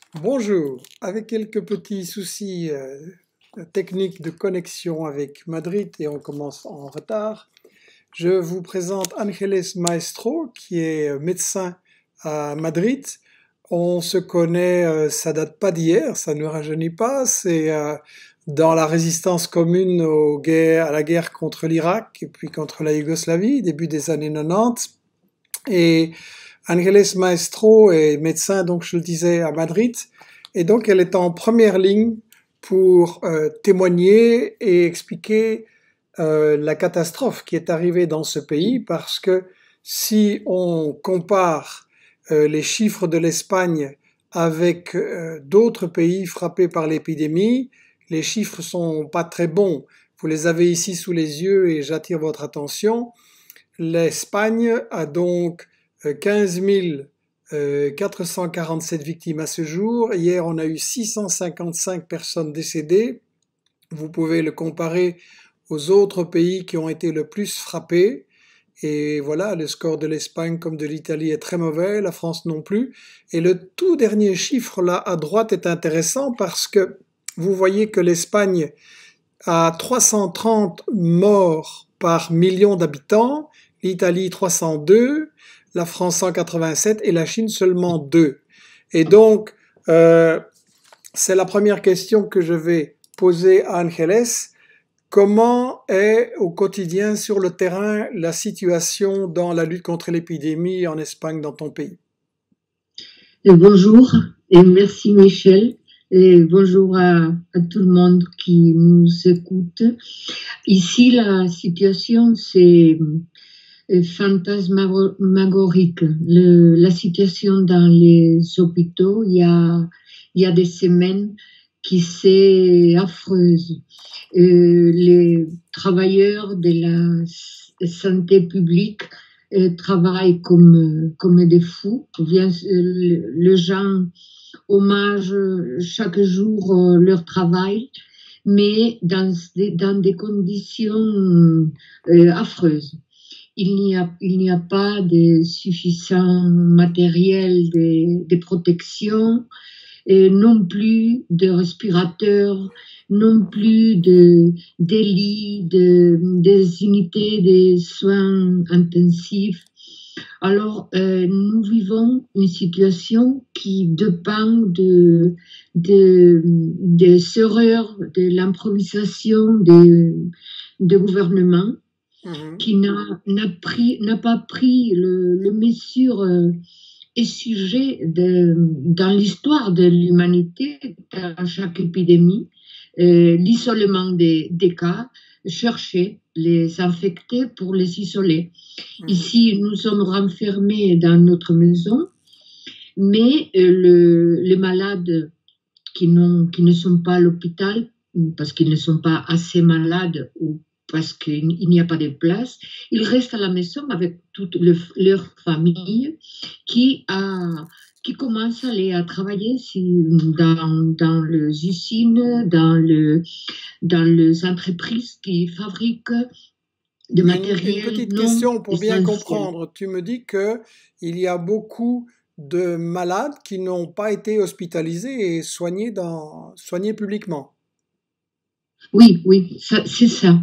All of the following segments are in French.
Bonjour, avec quelques petits soucis techniques de connexion avec Madrid et on commence en retard, je vous présente Ángeles Maestro qui est médecin à Madrid. On se connaît, ça date pas d'hier, ça ne rajeunit pas, c'est dans la résistance commune à la guerre contre l'Irak et puis contre la Yougoslavie, début des années 90. Et Ángeles Maestro est médecin, donc je le disais, à Madrid. Et donc elle est en première ligne pour témoigner et expliquer la catastrophe qui est arrivée dans ce pays, parce que si on compare les chiffres de l'Espagne avec d'autres pays frappés par l'épidémie, les chiffres sont pas très bons. Vous les avez ici sous les yeux et j'attire votre attention. L'Espagne a donc 15 447 victimes à ce jour. Hier, on a eu 655 personnes décédées. Vous pouvez le comparer aux autres pays qui ont été le plus frappés. Et voilà, le score de l'Espagne comme de l'Italie est très mauvais, la France non plus. Et le tout dernier chiffre là à droite est intéressant parce que vous voyez que l'Espagne a 330 morts par million d'habitants, l'Italie 302, la France 187 et la Chine seulement 2. Et donc, c'est la première question que je vais poser à Ángeles. Comment est au quotidien sur le terrain la situation dans la lutte contre l'épidémie en Espagne, dans ton pays? Bonjour et merci Michel et bonjour à tout le monde qui nous écoute. Ici, la situation, c'est fantasmagorique. La situation dans les hôpitaux, il y a des semaines qui c'est affreuse. Les travailleurs de la santé publique travaillent comme des fous. Les gens hommagent chaque jour leur travail, mais dans des conditions affreuses. Il n'y a pas de suffisant matériel de protection, et non plus de respirateurs, non plus des lits, des unités de soins intensifs. Alors, nous vivons une situation qui dépend des erreurs, de l'improvisation des gouvernements qui n'a pas pris le mesure et sujet dans l'histoire de l'humanité, à chaque épidémie, l'isolement des cas, chercher les infectés pour les isoler. Ici, nous sommes renfermés dans notre maison, mais les malades qui ne sont pas à l'hôpital, parce qu'ils ne sont pas assez malades ou parce qu'il n'y a pas de place, ils restent à la maison avec toute leur famille qui commence à aller à travailler dans les usines, dans les entreprises qui fabriquent de Une matériel petite non question pour bien essentiel. comprendre. Tu me dis que il y a beaucoup de malades qui n'ont pas été hospitalisés et soignés publiquement. Oui, oui, c'est ça.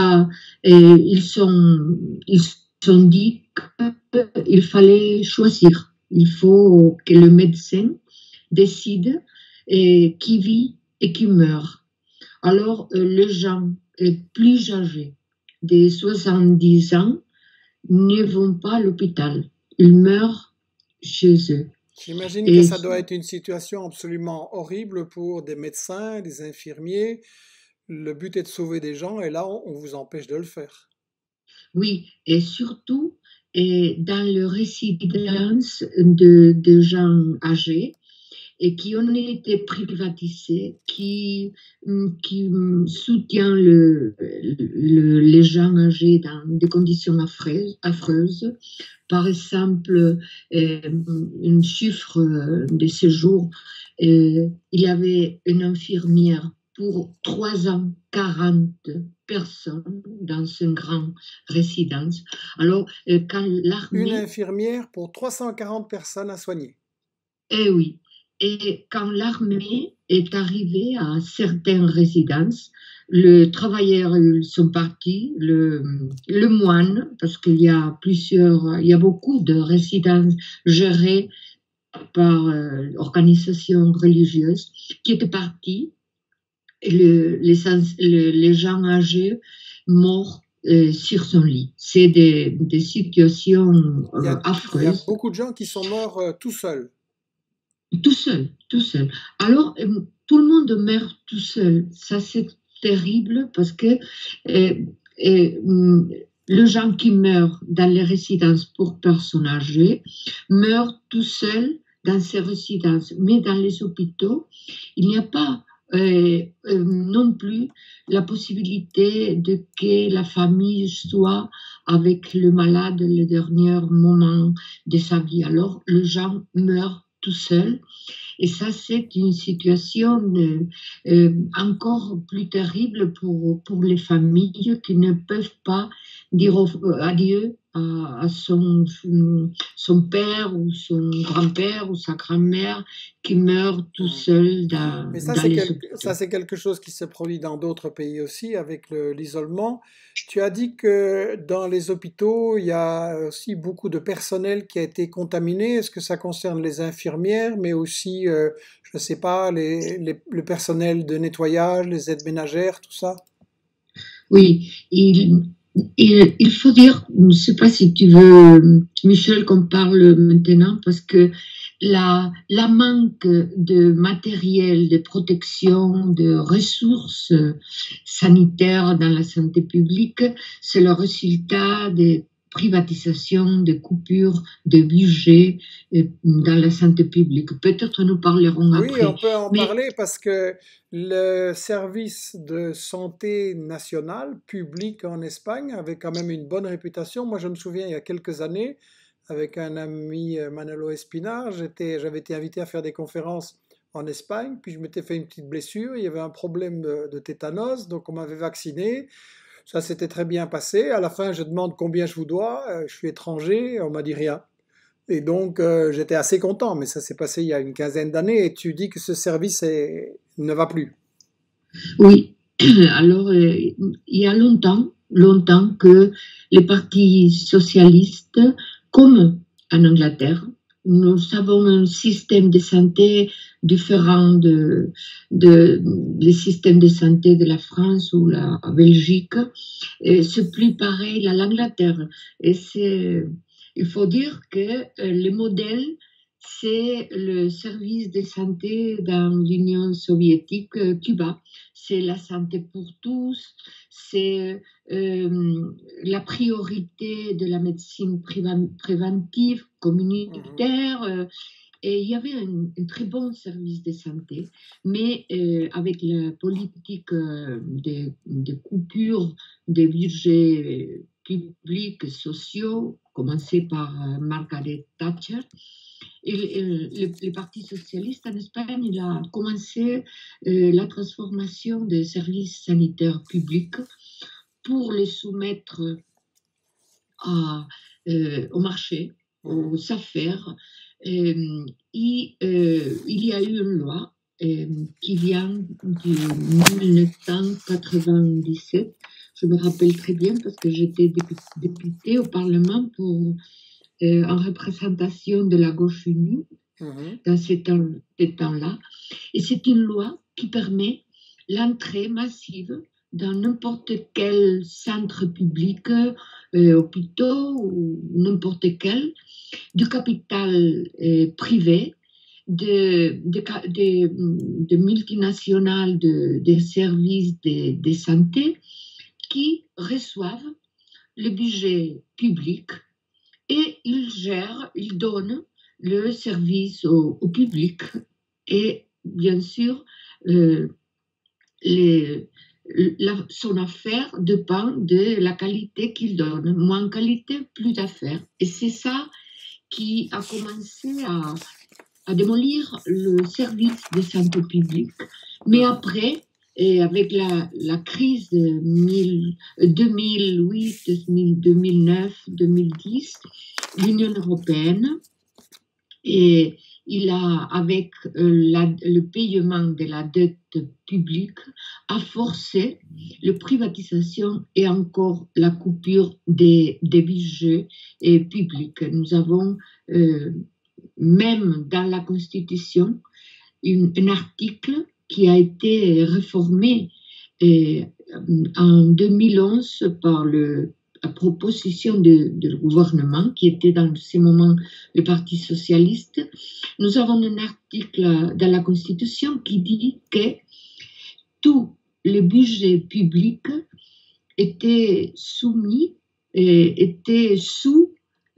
Ils sont dit qu'il fallait choisir. Il faut que le médecin décide qui vit et qui meurt. Alors, les gens plus âgés, des 70 ans, ne vont pas à l'hôpital. Ils meurent chez eux. J'imagine que Et ça doit être une situation absolument horrible pour des médecins, des infirmiers. Le but est de sauver des gens et là, on vous empêche de le faire. oui, et surtout, dans le résidence de gens âgés, et qui ont été privatisés, qui soutient les gens âgés dans des conditions affreuses. Par exemple, un chiffre de ce jour, il y avait une infirmière pour 340 personnes dans une grande résidence. Alors, quand Une l'armée, infirmière pour 340 personnes à soigner. eh oui, Et quand l'armée est arrivée à certaines résidences, les travailleurs ils sont partis, le moine, parce il y a beaucoup de résidences gérées par organisations religieuses qui étaient partis, et les gens âgés morts sur son lit. C'est des situations Il y a affreuses. beaucoup de gens qui sont morts tout seuls. Tout seul, tout seul. Alors, tout le monde meurt tout seul. Ça, c'est terrible parce que euh, le gens qui meurent dans les résidences pour personnes âgées meurent tout seuls dans ces résidences. Mais dans les hôpitaux, il n'y a pas non plus la possibilité de que la famille soit avec le malade le dernier moment de sa vie. Alors, le gens meurt tout seul. Et ça, c'est une situation encore plus terrible pour les familles qui ne peuvent pas dire adieu à son père ou son grand-père ou sa grand-mère qui meurt tout seul Mais dans les hôpitaux. ça, c'est quelque chose qui se produit dans d'autres pays aussi avec l'isolement. Tu as dit que dans les hôpitaux, il y a aussi beaucoup de personnel qui a été contaminé. Est-ce que ça concerne les infirmières, mais aussi, je ne sais pas, le personnel de nettoyage, les aides ménagères, tout ça? Oui, il faut dire, je ne sais pas si tu veux, Michel, qu'on parle maintenant, parce que la manque de matériel, de protection, de ressources sanitaires dans la santé publique, c'est le résultat des privatisations, des coupures de budget dans la santé publique. Peut-être nous parlerons Oui, après. on peut en Mais parler parce que le service de santé national public en Espagne avait quand même une bonne réputation. Moi, je me souviens, il y a quelques années, avec un ami Manolo Espinar, j'avais été invité à faire des conférences en Espagne, puis je m'étais fait une petite blessure, il y avait un problème de tétanos, donc on m'avait vacciné. Ça s'était très bien passé. À la fin, je demande combien je vous dois, je suis étranger, on m'a dit rien. Et donc, j'étais assez content, mais ça s'est passé il y a une quinzaine d'années et tu dis que ce ne va plus. oui, alors il y a longtemps que les partis socialistes, comme en Angleterre, nous avons un système de santé différent les systèmes de santé de la France ou la Belgique. C'est plus pareil à l'Angleterre. Et il faut dire que le modèle, c'est le service de santé dans l'Union soviétique, Cuba. C'est la santé pour tous, c'est la priorité de la médecine préventive, Mhm. communautaire. Et il y avait un très bon service de santé, mais avec la politique de coupure des budgets publics, sociaux, commencé par Margaret Thatcher, le Parti socialiste en Espagne, il a commencé la transformation des services sanitaires publics pour les soumettre au marché, Mhm. aux affaires. Il y a eu une loi qui vient de 1997. Je me rappelle très bien parce que j'étais députée au Parlement en représentation de la gauche unie Mhm. dans ces temps-là. Et c'est une loi qui permet l'entrée massive dans n'importe quel centre public, hôpitaux ou n'importe quel, du capital privé, de multinationales des services de santé qui reçoivent le budget public et ils donnent le service au public. Et bien sûr, euh, les, son affaire dépend de la qualité qu'il donne. Moins qualité, plus d'affaires. Et c'est ça qui a commencé à démolir le service de santé publique. Mais Mhm. après, et avec la crise de 2008, 2009, 2010, l'Union européenne il a, avec le paiement de la dette publique, a forcé la privatisation et encore la coupure des budgets publics. Nous avons même dans la Constitution un article qui a été réformé en 2011 par la proposition du gouvernement, qui était dans ce moment le Parti socialiste. Nous avons un article dans la Constitution qui dit que tous les budgets publics étaient soumis, étaient sous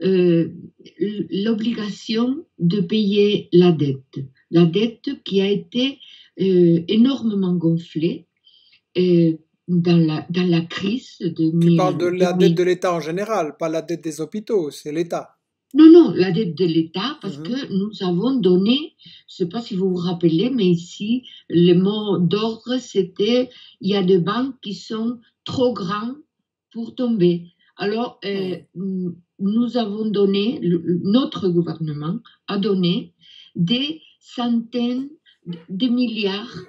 l'obligation de payer la dette qui a été énormément gonflée dans la crise de... Tu parles de la dette de l'État en général, pas la dette des hôpitaux, c'est l'État. Non, la dette de l'État, parce que nous avons donné, je ne sais pas si vous vous rappelez, mais ici, le mot d'ordre, c'était, il y a des banques qui sont trop grands pour tomber. Alors, nous avons donné, notre gouvernement a donné des centaines de milliards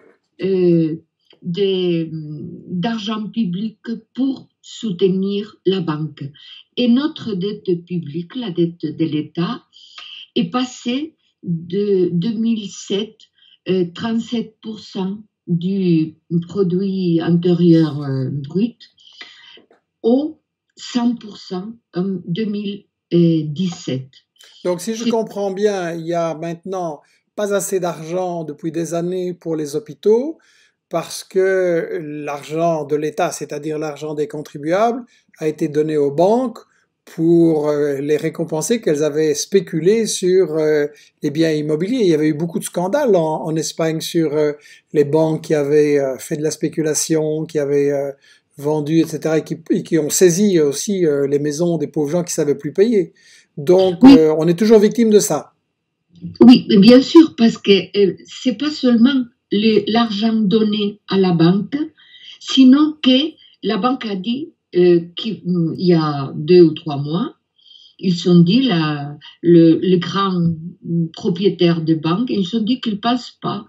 d'argent public pour soutenir la banque. Et notre dette publique, la dette de l'État, est passée de 2007, 37% du produit intérieur brut, au 100% en 2017. Donc, si je comprends bien, il y a maintenant pas assez d'argent depuis des années pour les hôpitaux, parce que l'argent de l'État, c'est-à-dire l'argent des contribuables, a été donné aux banques pour les récompenser qu'elles avaient spéculé sur les biens immobiliers. Il y avait eu beaucoup de scandales en Espagne sur les banques qui avaient fait de la spéculation, qui avaient vendu, etc., et qui ont saisi aussi les maisons des pauvres gens qui ne savaient plus payer. Donc, oui. On est toujours victime de ça. Oui, bien sûr, parce que c'est pas seulement l'argent donné à la banque, sinon que la banque a dit qu'il y a 2 ou 3 mois, ils ont dit, le grand propriétaire de banque, ils ont dit qu'ils ne pensent pas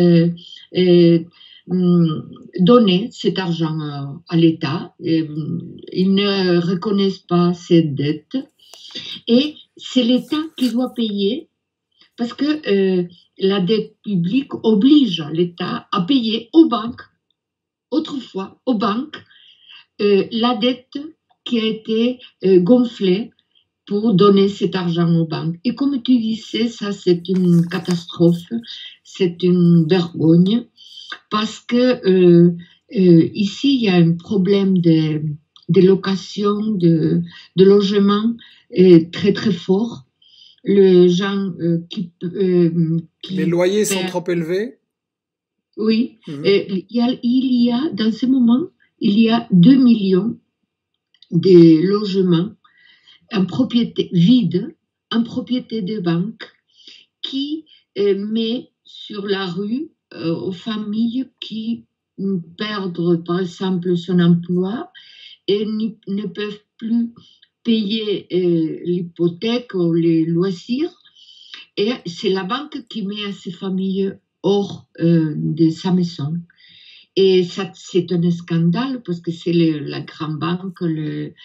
donner cet argent à l'État. Ils ne reconnaissent pas cette dette. Et c'est l'État qui doit payer parce que la dette publique oblige l'État à payer aux banques, autrefois aux banques, la dette qui a été gonflée pour donner cet argent aux banques. Et comme tu disais, ça c'est une catastrophe, c'est une vergogne, parce que ici il y a un problème de location, de logement très très fort. Les gens les loyers sont trop élevés. Oui, il y a dans ce moment, il y a 2 millions de logements en propriété vide, en propriété de banques, qui met sur la rue aux familles qui perdent par exemple son emploi et ne peuvent plus payer l'hypothèque ou les loisirs. Et c'est la banque qui met à ces familles hors de sa maison. Et ça, c'est un scandale parce que c'est la grande banque, le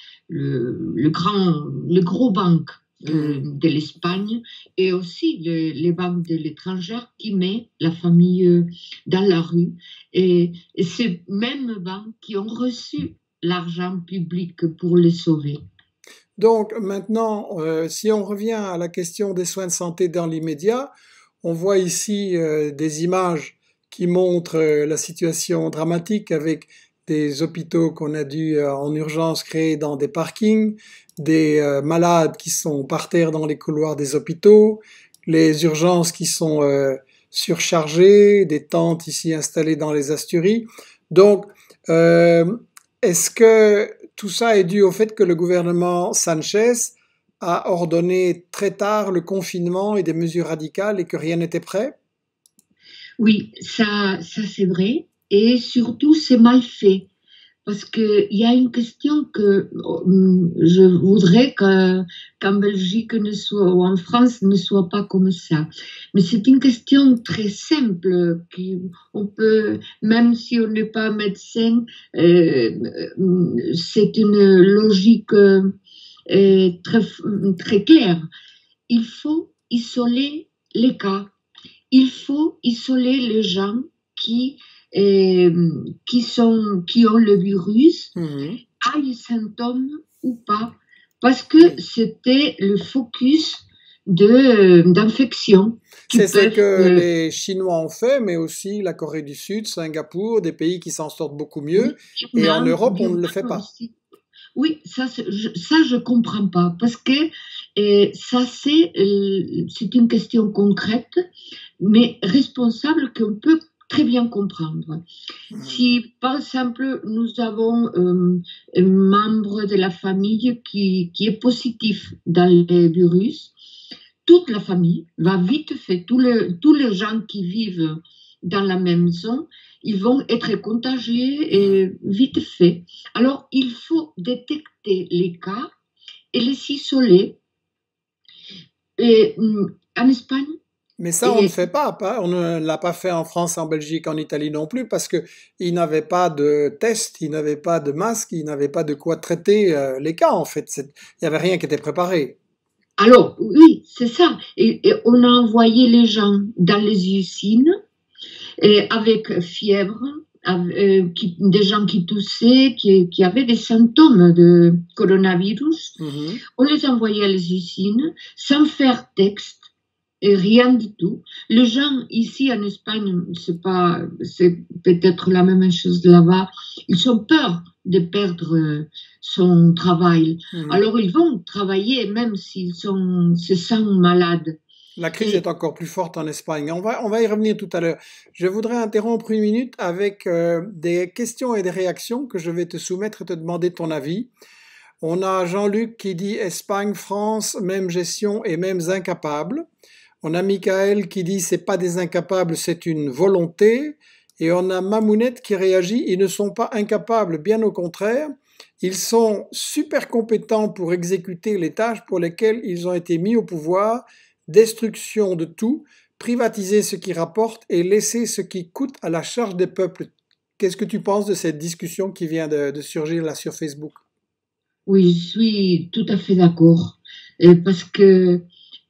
gros banque de l'Espagne et aussi les banques de l'étranger qui met la famille dans la rue. Et ces mêmes banques qui ont reçu l'argent public pour les sauver. Donc maintenant, si on revient à la question des soins de santé dans l'immédiat, on voit ici des images qui montrent la situation dramatique avec des hôpitaux qu'on a dû en urgence créer dans des parkings, des malades qui sont par terre dans les couloirs des hôpitaux, les urgences qui sont surchargées, des tentes ici installées dans les Asturies. Donc, est-ce que tout ça est dû au fait que le gouvernement Sanchez a ordonné très tard le confinement et des mesures radicales et que rien n'était prêt? Oui, ça c'est vrai. Et surtout, c'est mal fait. parce qu'il y a une question que je voudrais qu'en Belgique ou en France ne soit pas comme ça. Mais c'est une question très simple, on peut, même si on n'est pas médecin, c'est une logique très, très claire. Il faut isoler les cas. Il faut isoler les gens qui ont le virus, aient les symptômes ou pas, parce que c'était le focus d'infection. C'est ce que les Chinois ont fait, mais aussi la Corée du Sud, Singapour, des pays qui s'en sortent beaucoup mieux. Oui, et en Europe, on ne le fait pas. Aussi. Oui, ça je comprends pas, parce que ça c'est une question concrète, mais responsable qu'on peut très bien comprendre. Si, par exemple, nous avons un membre de la famille qui est positif dans le virus, toute la famille va vite fait, tous les gens qui vivent dans la même maison, ils vont être contagiés et vite fait. Alors, il faut détecter les cas et les isoler. Et, en Espagne, mais ça, on ne fait pas. On ne l'a pas fait en France, en Belgique, en Italie non plus, parce qu'ils n'avaient pas de tests, ils n'avaient pas de masques, ils n'avaient pas de quoi traiter les cas, en fait. Il n'y avait rien qui était préparé. Alors, oui, c'est ça. Et on a envoyé les gens dans les usines avec fièvre, des gens qui toussaient, qui avaient des symptômes de coronavirus. On les envoyait à les usines sans faire texte. Et rien du tout. Les gens ici en Espagne, c'est peut-être la même chose là-bas. Ils ont peur de perdre son travail. Alors ils vont travailler même s'ils se sentent malades. La crise est encore plus forte en Espagne. On va y revenir tout à l'heure. Je voudrais interrompre une minute avec des questions et des réactions que je vais te soumettre et te demander ton avis. On a Jean-Luc qui dit Espagne, France, même gestion et mêmes incapables. On a Michael qui dit c'est pas des incapables, c'est une volonté. Et on a Mamounette qui réagit, ils ne sont pas incapables, bien au contraire. Ils sont super compétents pour exécuter les tâches pour lesquelles ils ont été mis au pouvoir. Destruction de tout, privatiser ce qui rapporte et laisser ce qui coûte à la charge des peuples. Qu'est-ce que tu penses de cette discussion qui vient de surgir là sur Facebook? Oui, je suis tout à fait d'accord. Parce que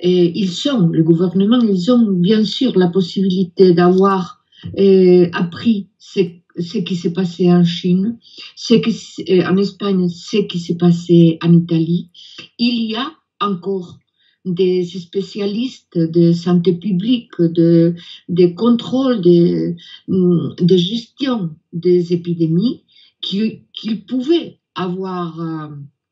le gouvernement, ils ont bien sûr la possibilité d'avoir appris ce qui s'est passé en Chine, en Espagne, ce qui s'est passé en Italie. Il y a encore des spécialistes de santé publique, de contrôle, de gestion des épidémies qu'ils pouvaient avoir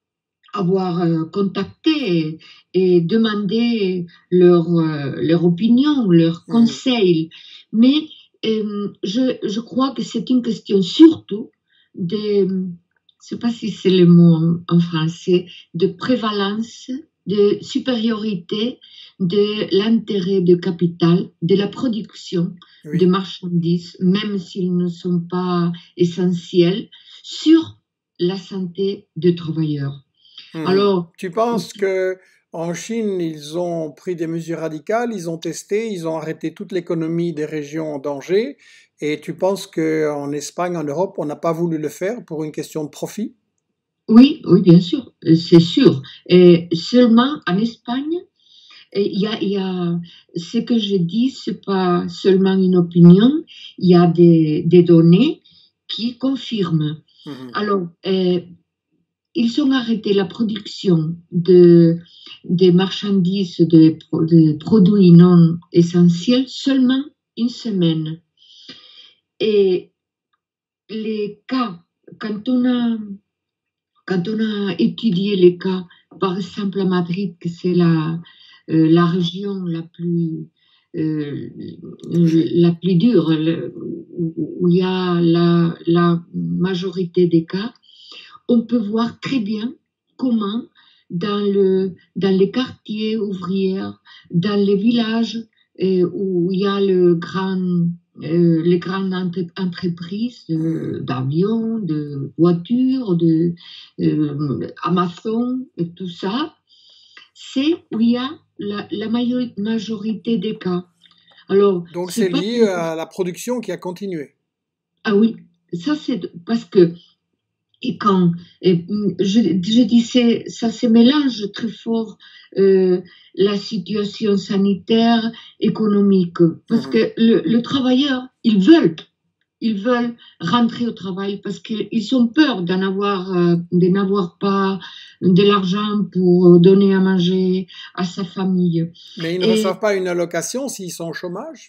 contacté et demandé leur opinion, leur conseil. Mais je crois que c'est une question surtout je ne sais pas si c'est le mot en français, de prévalence, de supériorité de l'intérêt de capital, de la production de marchandises, même s'ils ne sont pas essentiels, sur la santé des travailleurs. Alors, tu penses que en Chine, ils ont pris des mesures radicales, ils ont testé, ils ont arrêté toute l'économie des régions en danger, et tu penses qu'en Espagne, en Europe, on n'a pas voulu le faire pour une question de profit? Oui, oui, bien sûr, c'est sûr. Et seulement en Espagne, il y a ce que je dis, c'est pas seulement une opinion, il y a des données qui confirment. Alors, ils ont arrêté la production des marchandises, de produits non essentiels seulement une semaine. Et les cas, quand on a étudié les cas, par exemple à Madrid, que c'est la région la plus dure, où il y a la majorité des cas, on peut voir très bien comment dans les quartiers ouvriers, dans les villages où il y a le grand les grandes entreprises d'avions, de voitures, de Amazon, et tout ça, c'est où il y a la majorité des cas. Alors, Donc c'est c'est pas lié toujours. à la production qui a continué. Ah oui, ça c'est parce que et quand je disais, ça se mélange très fort la situation sanitaire, économique, parce que le travailleur, ils veulent rentrer au travail parce qu'ils ont peur de n'avoir pas de l'argent pour donner à manger à sa famille. Mais ils ne reçoivent Et, pas une allocation s'ils sont au chômage.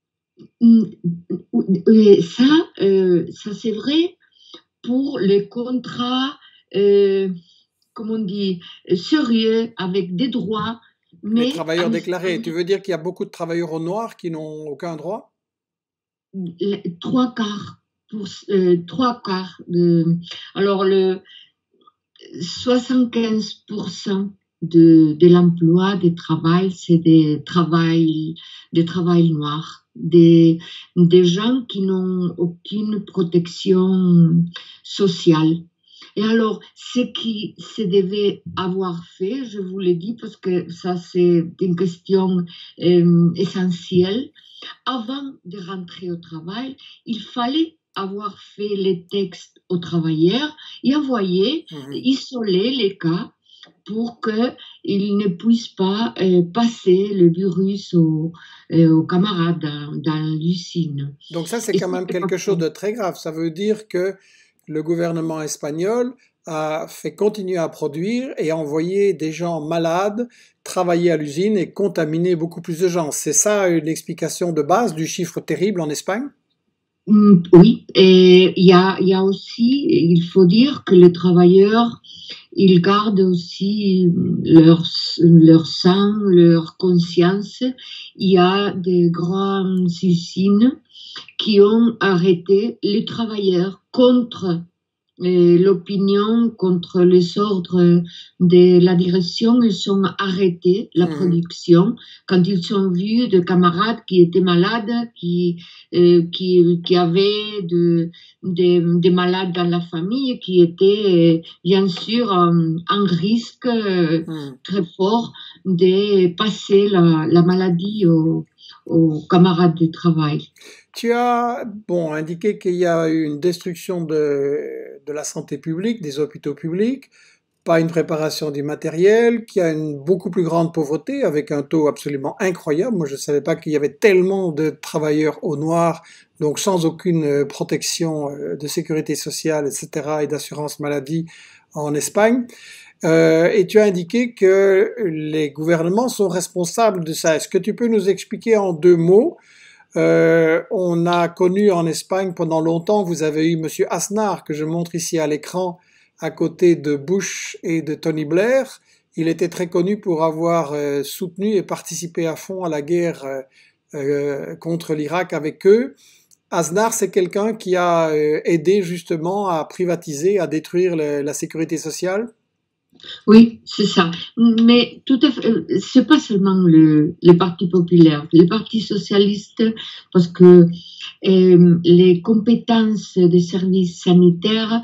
et ça c'est vrai pour les contrats, euh, comment on dit, sérieux, avec des droits, Les mais travailleurs en déclarés. Tu Espagne, veux dire qu'il y a beaucoup de travailleurs au noir qui n'ont aucun droit? trois quarts, trois quarts de. Alors, 75% de l'emploi, des travail, c'est des travail noirs, des gens qui n'ont aucune protection sociale. Et alors, ce qui se devait avoir fait, je vous le dis parce que ça, c'est une question essentielle. Avant de rentrer au travail, il fallait avoir fait les textes aux travailleurs et envoyer, isoler les cas pour qu'ils ne puissent pas passer le virus aux camarades dans l'usine. Donc ça, c'est Et quand ça, même c'est pas quelque ça. chose de très grave. Ça veut dire que le gouvernement espagnol a fait continuer à produire et a envoyé des gens malades travailler à l'usine et contaminer beaucoup plus de gens. C'est ça une explication de base du chiffre terrible en Espagne? Oui, et il y a aussi, il faut dire que les travailleurs, ils gardent aussi leur sang, leur conscience. Il y a des grandes usines qui ont arrêté les travailleurs contre l'opinion, contre les ordres de la direction. Ils ont arrêté la production quand ils ont vu des camarades qui étaient malades, qui avaient des malades dans la famille, qui étaient bien sûr en risque très fort de passer la maladie aux camarades de travail. Tu as bon, indiqué qu'il y a eu une destruction de la santé publique, des hôpitaux publics, pas une préparation du matériel, qu'il y a une beaucoup plus grande pauvreté avec un taux absolument incroyable. Moi, je ne savais pas qu'il y avait tellement de travailleurs au noir, donc sans aucune protection de sécurité sociale, etc., et d'assurance maladie en Espagne. Et tu as indiqué que les gouvernements sont responsables de ça. Est-ce que tu peux nous expliquer en deux mots? On a connu en Espagne pendant longtemps, vous avez eu Monsieur Aznar, que je montre ici à l'écran, à côté de Bush et de Tony Blair. Il était très connu pour avoir soutenu et participé à fond à la guerre contre l'Irak avec eux. Aznar, c'est quelqu'un qui a aidé justement à privatiser, à détruire la sécurité sociale. Oui, c'est ça. Mais tout à fait, c'est pas seulement le Parti populaire, le Parti socialiste, parce que les compétences des services sanitaires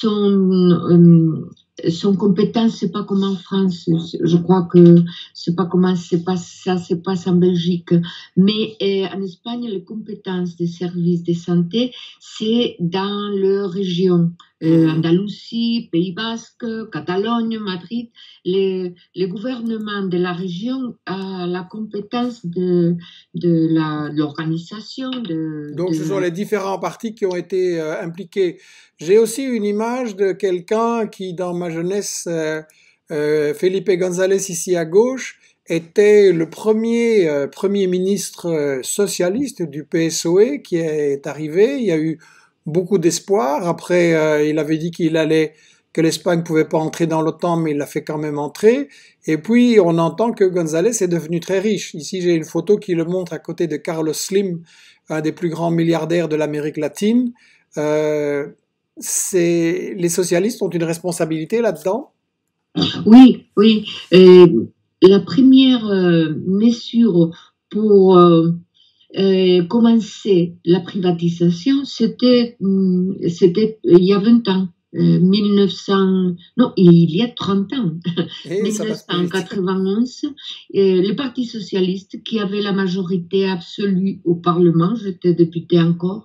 sont compétences, c'est pas comme en France. Je crois que c'est pas comment c'est pas ça, c'est pas en Belgique. Mais en Espagne, les compétences des services de santé, c'est dans leur région. Andalousie, Pays Basque, Catalogne, Madrid, les gouvernements de la région a la compétence de l'organisation, Donc ce sont les différents partis qui ont été impliqués. J'ai aussi une image de quelqu'un qui, dans ma jeunesse, Felipe González ici à gauche, était le premier premier ministre socialiste du PSOE qui est arrivé. Il y a eu beaucoup d'espoir. Après, il avait dit que l'Espagne pouvait pas entrer dans l'OTAN, mais il l'a fait quand même entrer. Et puis, on entend que González est devenu très riche. Ici, j'ai une photo qui le montre à côté de Carlos Slim, un des plus grands milliardaires de l'Amérique latine. Euh, les socialistes ont une responsabilité là-dedans. Oui, oui. La première mesure pour commencé la privatisation, c'était il y a 20 ans. 1900, non, il y a 30 ans, Et ça passe plus vite. 1991, le Parti socialiste, qui avait la majorité absolue au Parlement, j'étais députée encore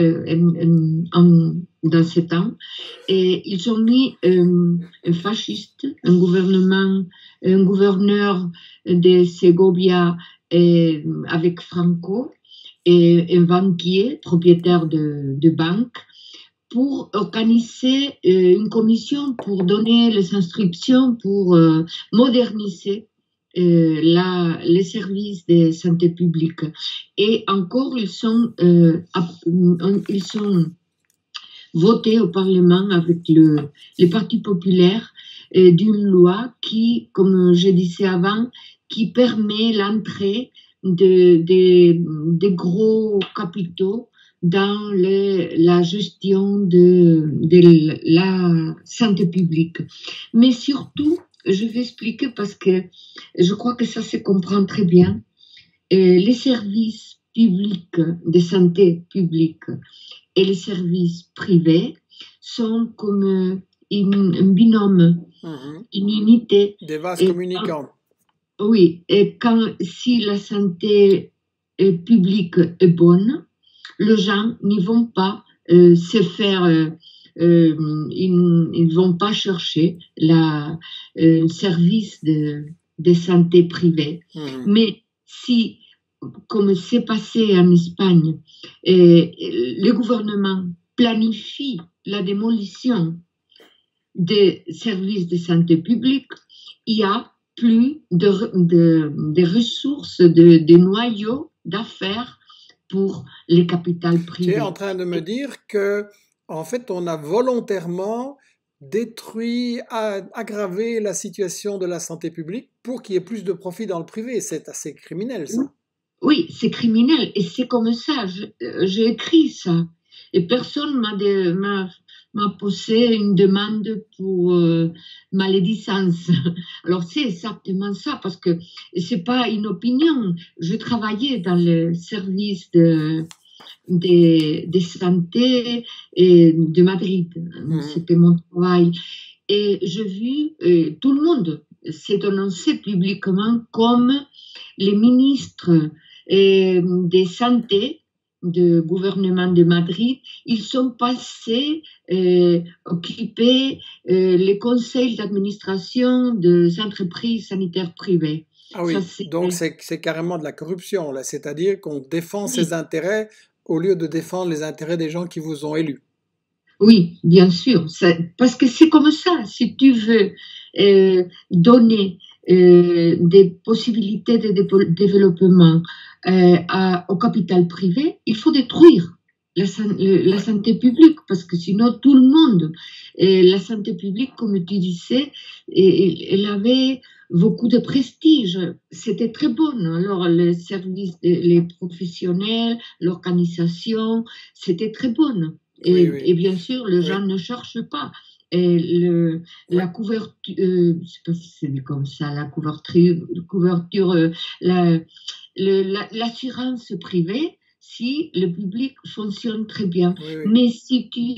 dans ce temps, et ils ont mis un fasciste, un gouverneur de Segovia avec Franco, et un banquier, propriétaire de banque, pour organiser une commission pour donner les instructions pour moderniser les services de santé publique. Et encore, ils sont votés au Parlement avec le Parti populaire d'une loi qui, comme je disais avant, qui permet l'entrée de gros capitaux dans la gestion de la santé publique. Mais surtout, je vais expliquer parce que je crois que ça se comprend très bien, les services publics de santé publique et les services privés sont comme un binôme, une unité. Des vases communicants. Oui, et si la santé publique est bonne, les gens n'y vont pas se faire, ils ne vont pas chercher le service de santé privée. Mais si, comme c'est passé en Espagne, le gouvernement planifie la démolition des services de santé publique, il y a plus de ressources, de noyaux d'affaires pour les capitales privées. Tu es en train de me dire que, en fait, on a volontairement détruit, aggravé la situation de la santé publique pour qu'il y ait plus de profit dans le privé. C'est assez criminel, ça. Oui, c'est criminel. Et c'est comme ça. J'ai écrit ça. Et personne m'a posé une demande pour malédicence. Alors c'est exactement ça, parce que c'est pas une opinion. Je travaillais dans le service de santé de Madrid. C'était mon travail. Et j'ai vu tout le monde s'est dénoncé publiquement comme les ministres de santé du gouvernement de Madrid, ils sont passés occuper les conseils d'administration des entreprises sanitaires privées. Ah oui, donc c'est carrément de la corruption, là. C'est-à-dire qu'on défend ses intérêts au lieu de défendre les intérêts des gens qui vous ont élus. Oui, bien sûr, parce que c'est comme ça. Si tu veux donner des possibilités de développement au capital privé, il faut détruire la santé publique, parce que sinon tout le monde, la santé publique, comme tu disais, elle avait beaucoup de prestige, c'était très bon. Alors les services, les professionnels, l'organisation, c'était très bon. Et bien sûr, les gens ne cherchent pas. Et la couverture, je ne sais pas si c'est comme ça, la couverture, l'assurance privée, si le public fonctionne très bien. Mais si tu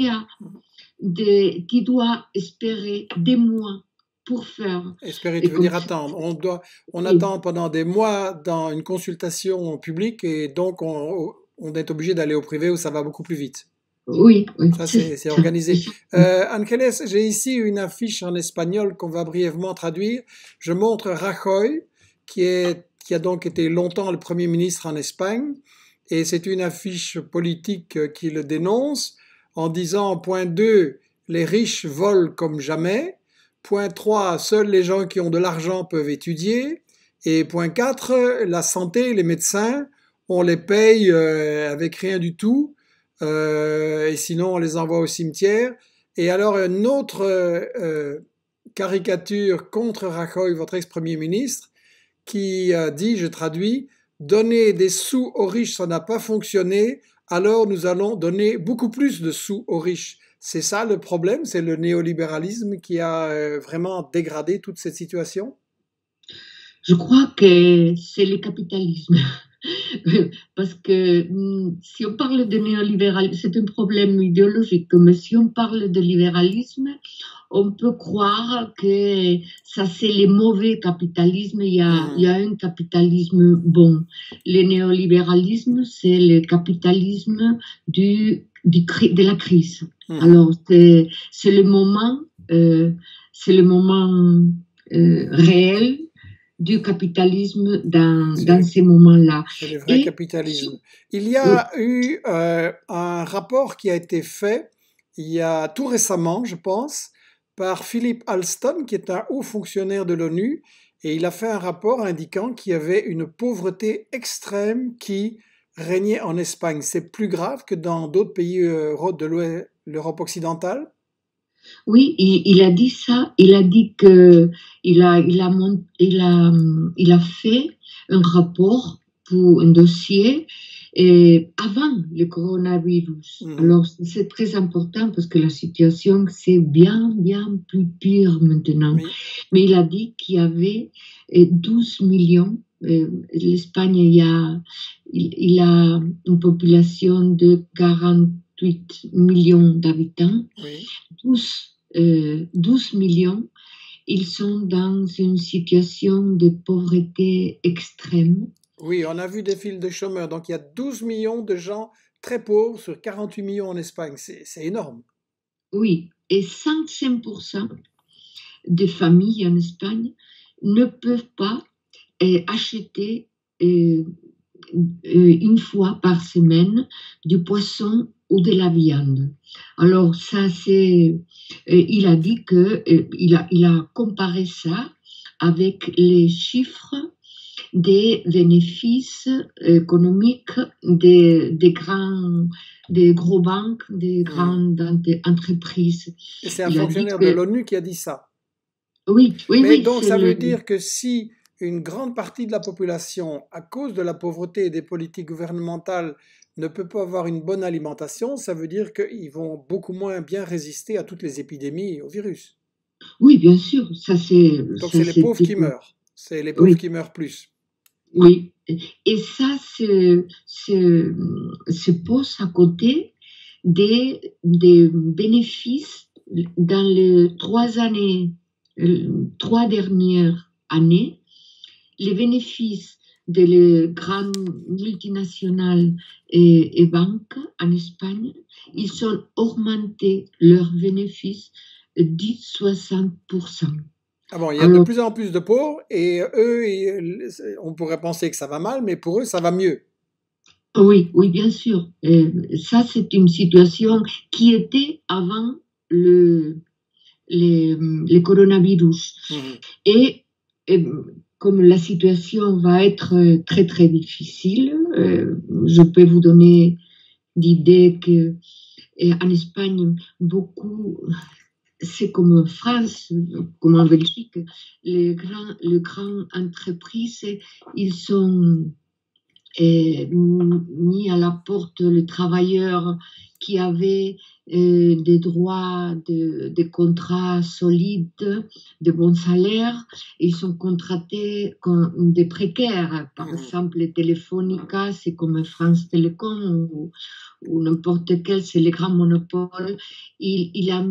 dois espérer des mois pour faire... Espérer, tu veux dire attendre. On attend pendant des mois dans une consultation publique et donc on est obligé d'aller au privé où ça va beaucoup plus vite. Oui, oui. Ça, c'est organisé. Ángeles, j'ai ici une affiche en espagnol qu'on va brièvement traduire. Je montre Rajoy, qui a donc été longtemps le Premier ministre en Espagne, et c'est une affiche politique qui le dénonce en disant, point 2, les riches volent comme jamais, point 3, seuls les gens qui ont de l'argent peuvent étudier, et point 4, la santé, les médecins, on les paye avec rien du tout, et sinon on les envoie au cimetière. Et alors une autre caricature contre Rajoy, votre ex-premier ministre, qui dit, je traduis, donner des sous aux riches, ça n'a pas fonctionné, alors nous allons donner beaucoup plus de sous aux riches. C'est ça le problème, c'est le néolibéralisme qui a vraiment dégradé toute cette situation? Je crois que c'est le capitalisme. Parce que si on parle de néolibéralisme, c'est un problème idéologique, mais si on parle de libéralisme, on peut croire que ça c'est le mauvais capitalisme, il y a un capitalisme bon. Le néolibéralisme, c'est le capitalisme de la crise. Alors, c'est le moment, réel du capitalisme dans ces moments-là. C'est le vrai capitalisme. Il y a eu un rapport qui a été fait il y a tout récemment, je pense, par Philippe Alston, qui est un haut fonctionnaire de l'ONU, et il a fait un rapport indiquant qu'il y avait une pauvreté extrême qui régnait en Espagne. C'est plus grave que dans d'autres pays de l'Europe occidentale? Oui, il a dit ça. Il a dit que il a fait un rapport pour un dossier avant le coronavirus. Alors, c'est très important parce que la situation, c'est bien plus pire maintenant. Oui. Mais il a dit qu'il y avait 12 millions. L'Espagne, il a une population de 48 millions d'habitants. Oui. 12 millions, ils sont dans une situation de pauvreté extrême. Oui, on a vu des files de chômeurs. Donc, il y a 12 millions de gens très pauvres sur 48 millions en Espagne. C'est énorme. Oui, et 55% des familles en Espagne ne peuvent pas acheter une fois par semaine du poisson ou de la viande. Alors ça, il a dit que il a comparé ça avec les chiffres des bénéfices économiques des gros banques, des grandes entreprises. Et c'est un fonctionnaire de l'ONU qui a dit ça. Oui. Mais donc ça veut dire que si une grande partie de la population, à cause de la pauvreté et des politiques gouvernementales, ne peut pas avoir une bonne alimentation, ça veut dire qu'ils vont beaucoup moins bien résister à toutes les épidémies et aux virus. Oui, bien sûr. Donc c'est les pauvres qui meurent. C'est les pauvres qui meurent plus. Oui. Et ça se pose à côté des bénéfices dans les 3 dernières années. Les bénéfices des grandes multinationales et banques en Espagne, ils ont augmenté leurs bénéfices de 10-60%. Ah bon, il y a de plus en plus de pauvres et eux, on pourrait penser que ça va mal, mais pour eux, ça va mieux. Oui, bien sûr. Ça, c'est une situation qui était avant le coronavirus. Et comme la situation va être très, très difficile, je peux vous donner l'idée qu'en Espagne, c'est comme en France, comme en Belgique, les grandes entreprises, ils sont mis à la porte les travailleurs qui avaient des droits, des contrats solides, de bons salaires. Ils sont contratés comme des précaires. Par exemple, les Telefonica, c'est comme France Télécom ou n'importe quel, c'est les grands monopoles. Il a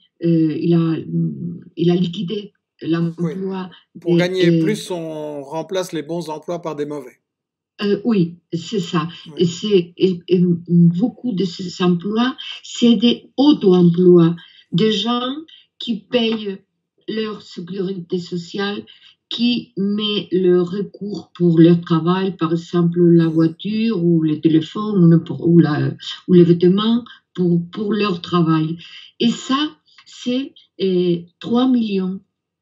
liquidé l'emploi. Oui. Pour gagner plus, on remplace les bons emplois par des mauvais. Oui, c'est ça. Oui. Et beaucoup de ces emplois, c'est des auto-emplois, des gens qui payent leur sécurité sociale, qui mettent le recours pour leur travail, par exemple la voiture ou le téléphone ou les vêtements pour leur travail. Et ça, c'est 3 millions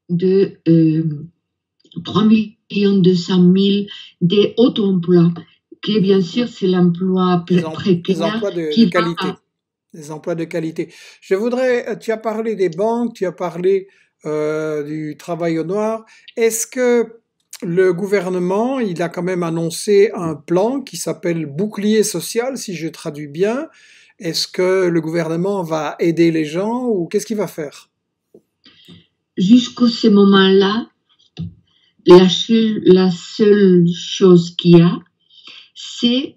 200 000 des auto-emplois, qui bien sûr c'est l'emploi précaire. Des emplois de qualité. Des emplois de qualité. Tu as parlé des banques, tu as parlé du travail au noir. Est-ce que le gouvernement, il a quand même annoncé un plan qui s'appelle bouclier social, si je traduis bien. Est-ce que le gouvernement va aider les gens ou qu'est-ce qu'il va faire? Jusqu'à ce moment-là, la seule chose qu'il y a, c'est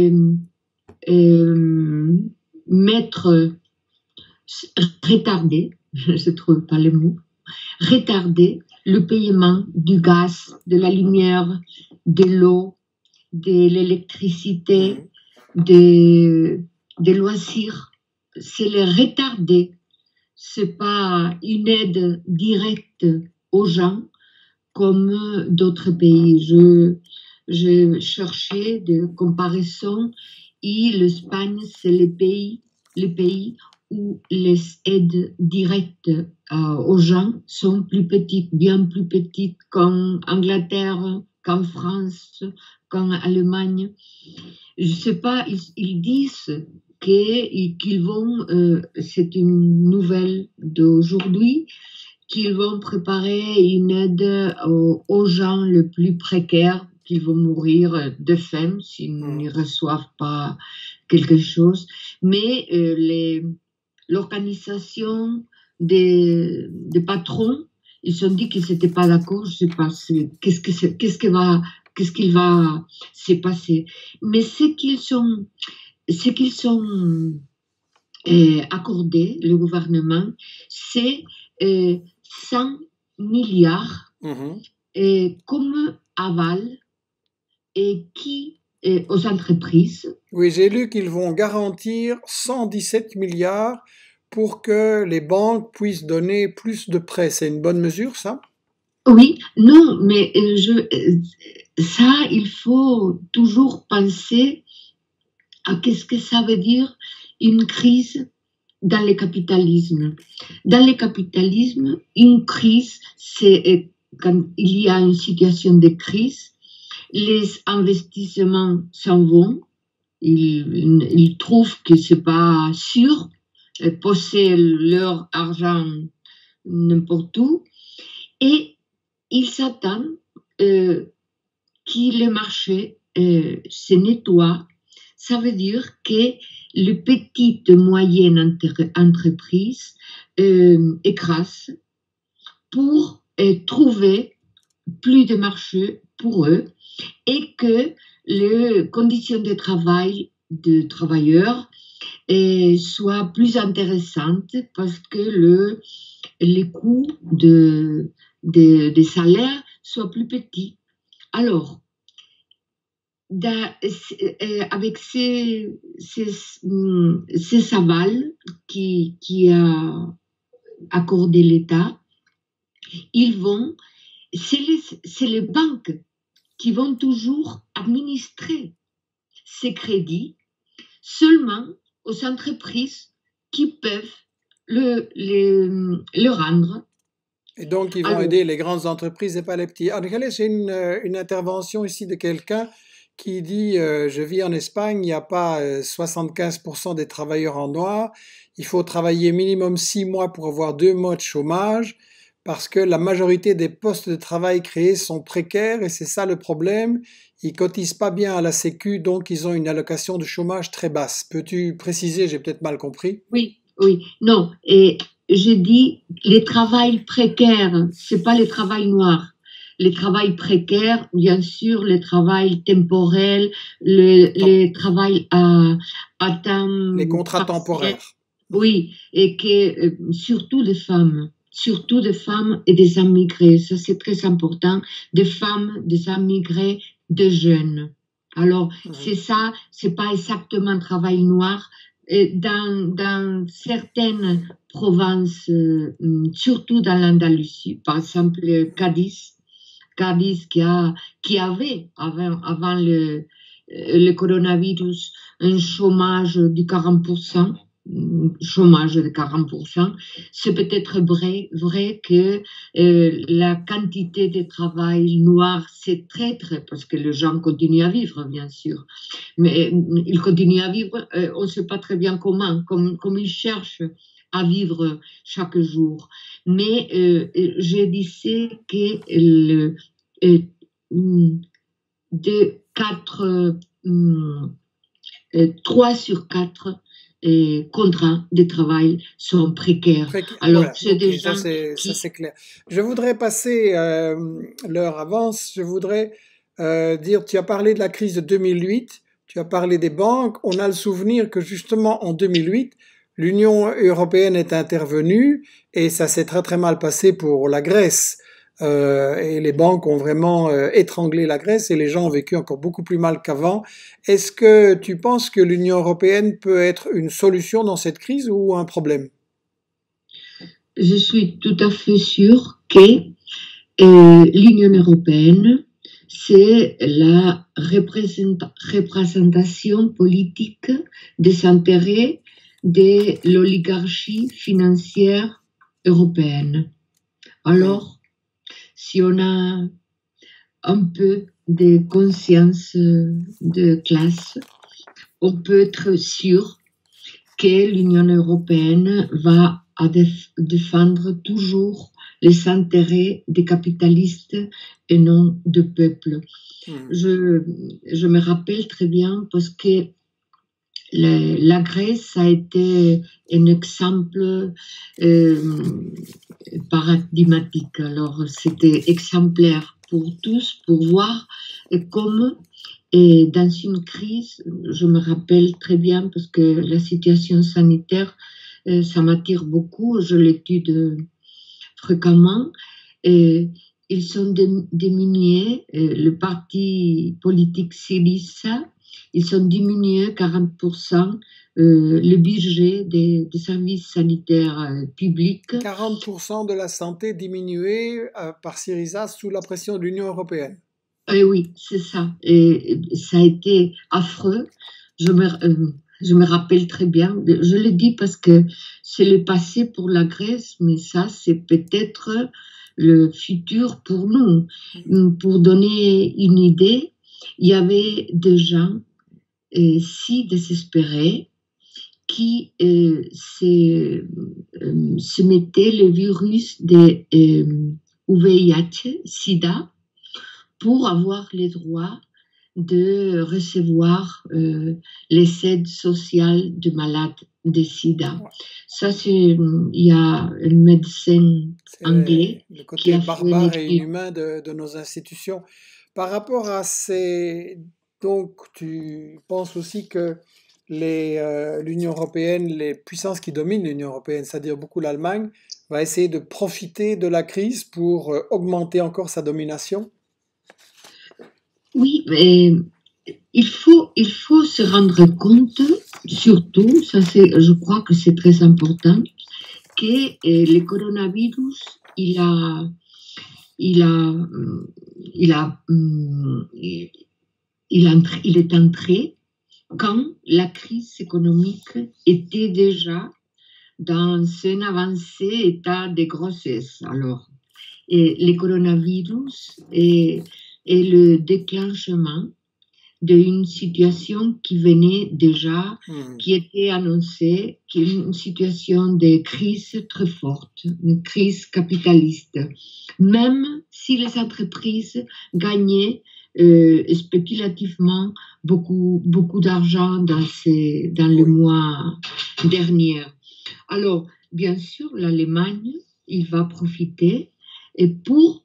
retarder, je ne trouve pas le mot, retarder le paiement du gaz, de la lumière, de l'eau, de l'électricité, des loisirs. C'est le retarder. C'est pas une aide directe aux gens comme d'autres pays. Je cherchais des comparaisons et l'Espagne, c'est le pays où les aides directes aux gens sont plus petites, bien plus petites qu'en Angleterre, qu'en France, qu'en Allemagne. Je sais pas, ils disent qu'ils vont, c'est une nouvelle d'aujourd'hui, qu'ils vont préparer une aide aux gens les plus précaires qui vont mourir de faim s'ils ne reçoivent pas quelque chose. Mais l'organisation des patrons, ils se sont dit qu'ils n'étaient pas d'accord. Je ne sais pas qu'est-ce qu'il va se passer. Mais ce qu'ils sont accordés, le gouvernement, c'est 100 milliards comme aval aux entreprises. Oui, j'ai lu qu'ils vont garantir 117 milliards pour que les banques puissent donner plus de prêts. C'est une bonne mesure, ça? Oui, non, mais ça, il faut toujours penser à qu'est-ce que ça veut dire une crise dans le capitalisme. Dans le capitalisme, une crise, c'est quand il y a une situation de crise, les investissements s'en vont, ils trouvent que c'est pas sûr, poser leur argent n'importe où, et ils s'attendent que le marché se nettoie. Ça veut dire que les petites et moyennes entreprises écrasent pour trouver plus de marché pour eux et que les conditions de travail des travailleurs soient plus intéressantes parce que les coûts des salaires soient plus petits. Alors, avec ces avals qui a accordé l'État, c'est les banques qui vont toujours administrer ces crédits seulement aux entreprises qui peuvent le rendre. Et donc, ils vont aider les grandes entreprises et pas les petits. Ángeles, j'ai une intervention ici de quelqu'un qui dit je vis en Espagne, il n'y a pas 75% des travailleurs en noir, il faut travailler minimum 6 mois pour avoir 2 mois de chômage, parce que la majorité des postes de travail créés sont précaires et c'est ça le problème. Ils cotisent pas bien à la Sécu, donc ils ont une allocation de chômage très basse. Peux-tu préciser? J'ai peut-être mal compris. Oui, non. Et je dis les travails précaires, c'est pas le travail noir. Les travails précaires, bien sûr, le travail temporel, le travail à temps. Les contrats temporaires. Oui, et que surtout des femmes et des immigrés, ça c'est très important, des femmes, des immigrés, des jeunes. Alors, c'est ça, c'est pas exactement un travail noir. Dans certaines provinces, surtout dans l'Andalousie, par exemple Cadiz qui avait avant le coronavirus un chômage de 40%. Chômage de 40%, c'est peut-être vrai que la quantité de travail noir c'est très parce que les gens continuent à vivre bien sûr, mais ils continuent à vivre, on ne sait pas très bien comment, comme ils cherchent à vivre chaque jour. Mais je disais que trois sur quatre contrats de travail sont précaires. Alors, voilà, c'est okay, ça c'est clair. Je voudrais passer, l'heure avance, je voudrais Tu as parlé de la crise de 2008, tu as parlé des banques. On a le souvenir que justement en 2008, l'Union européenne est intervenue et ça s'est très très mal passé pour la Grèce. Et les banques ont vraiment étranglé la Grèce et les gens ont vécu encore beaucoup plus mal qu'avant. Est-ce que tu penses que l'Union européenne peut être une solution dans cette crise ou un problème? Je suis tout à fait sûre que l'Union européenne, c'est la représentation politique des intérêts de l'oligarchie financière européenne. Alors, si on a un peu de conscience de classe, on peut être sûr que l'Union européenne va défendre toujours les intérêts des capitalistes et non du peuple. Je me rappelle très bien parce que la Grèce a été un exemple paradigmatique. Alors, c'était exemplaire pour tous, pour voir comment, dans une crise, je me rappelle très bien parce que la situation sanitaire, ça m'attire beaucoup, je l'étude fréquemment. Ils ont diminué, le parti politique Syriza, ils ont diminué 40% le budget des services sanitaires publics. 40% de la santé diminuée par Syriza sous la pression de l'Union européenne. Oui, c'est ça. Et ça a été affreux. Je me rappelle très bien. Je le dis parce que c'est le passé pour la Grèce, mais ça, c'est peut-être le futur pour nous. Pour donner une idée, il y avait des gens si désespérés qui se mettaient le virus de VIH, SIDA, pour avoir les droits de recevoir les aides sociales de malades de SIDA. Ça, il y a un médecin anglais le côté barbare et inhumain de nos institutions. Par rapport à ces... Donc, tu penses aussi que l'Union européenne, les puissances qui dominent l'Union européenne, c'est-à-dire beaucoup l'Allemagne, va essayer de profiter de la crise pour augmenter encore sa domination? Oui, mais il faut se rendre compte, surtout, ça je crois que c'est très important, que le coronavirus, il est entré quand la crise économique était déjà dans un avancé état de grossesse. Alors, le coronavirus est le déclenchement d'une situation qui venait déjà, qui était annoncée, qui est une situation de crise très forte, une crise capitaliste. Même si les entreprises gagnaient spéculativement beaucoup d'argent dans le mois dernier. Alors, bien sûr, l'Allemagne, il va profiter et pour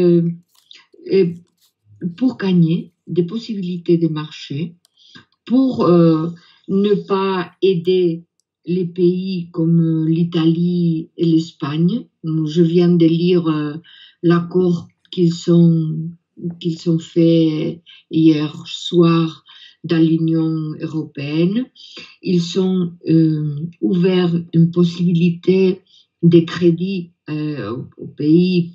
gagner des possibilités de marché, pour ne pas aider les pays comme l'Italie et l'Espagne. Je viens de lire l'accord qu'ils ont fait hier soir dans l'Union européenne. Ils ont ouvert une possibilité de crédit aux pays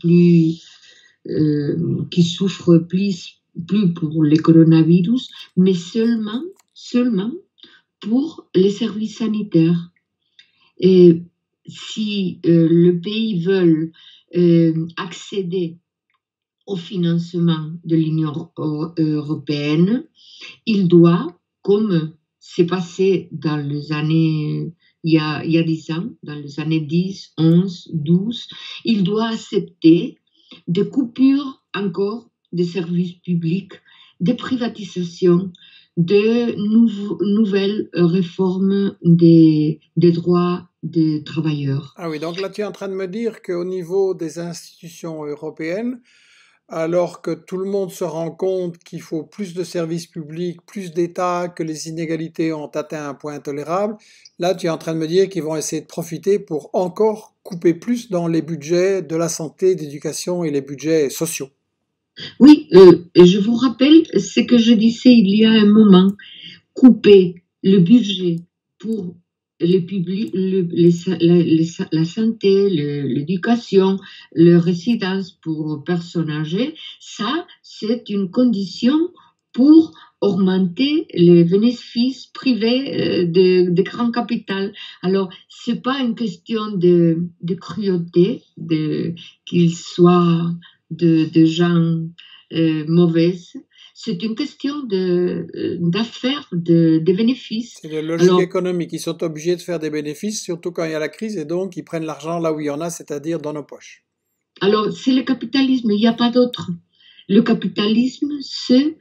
qui souffrent plus pour le coronavirus, mais seulement pour les services sanitaires. Et si le pays veut accéder au financement de l'Union européenne, il doit, comme c'est passé dans les années, il y a 10 ans, dans les années 10, 11, 12, il doit accepter des coupures encore des services publics, des privatisations, de nouvelles réformes des droits des travailleurs. Ah oui, donc là tu es en train de me dire qu'au niveau des institutions européennes, alors que tout le monde se rend compte qu'il faut plus de services publics, plus d'État, que les inégalités ont atteint un point intolérable. Là, tu es en train de me dire qu'ils vont essayer de profiter pour encore couper plus dans les budgets de la santé, d'éducation et les budgets sociaux. Oui, et je vous rappelle ce que je disais il y a un moment, couper le budget pour le public, la santé, l'éducation, les résidences pour personnes âgées, ça, c'est une condition pour augmenter les bénéfices privés de grands capitales. Alors, c'est pas une question de cruauté, qu'ils soient de gens mauvaises. C'est une question d'affaires, de bénéfices. C'est de logique économique. Ils sont obligés de faire des bénéfices, surtout quand il y a la crise, et donc ils prennent l'argent là où il y en a, c'est-à-dire dans nos poches. Alors, c'est le capitalisme, il n'y a pas d'autre. Le capitalisme, c'est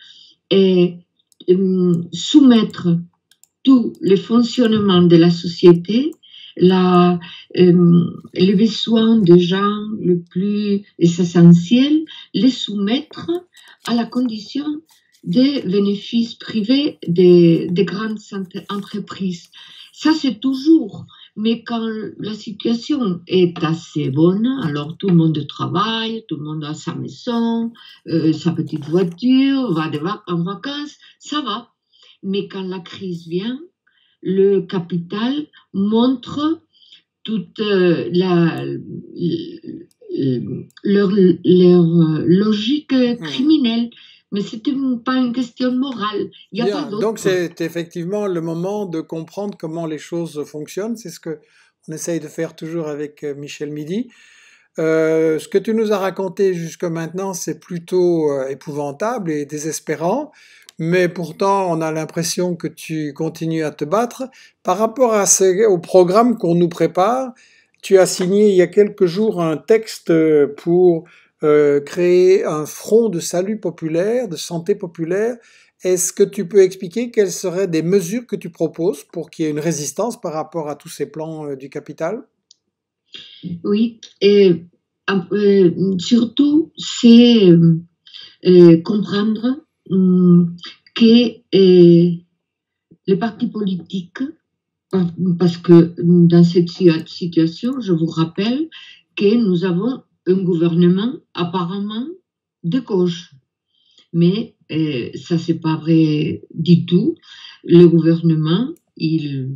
soumettre tout le fonctionnement de la société, les besoins des gens les plus essentiels, les soumettre à la condition des bénéfices privés des grandes entreprises. Ça, c'est toujours. Mais quand la situation est assez bonne, alors tout le monde travaille, tout le monde a sa maison, sa petite voiture, va en vacances, ça va. Mais quand la crise vient, le capital montre toute leur logique criminelle. Mais ce n'est pas une question morale. Il y a pas d'autre. Donc c'est effectivement le moment de comprendre comment les choses fonctionnent. C'est ce qu'on essaye de faire toujours avec Michel Midi. Ce que tu nous as raconté jusque maintenant, c'est plutôt épouvantable et désespérant. Mais pourtant, on a l'impression que tu continues à te battre. Par rapport au programme qu'on nous prépare, tu as signé il y a quelques jours un texte pour créer un front de salut populaire, de santé populaire. Est-ce que tu peux expliquer quelles seraient des mesures que tu proposes pour qu'il y ait une résistance par rapport à tous ces plans du capital? Oui, et surtout, c'est comprendre que les partis politiques, parce que dans cette situation, je vous rappelle que nous avons un gouvernement apparemment de gauche. Mais ça, c'est pas vrai du tout. Le gouvernement, il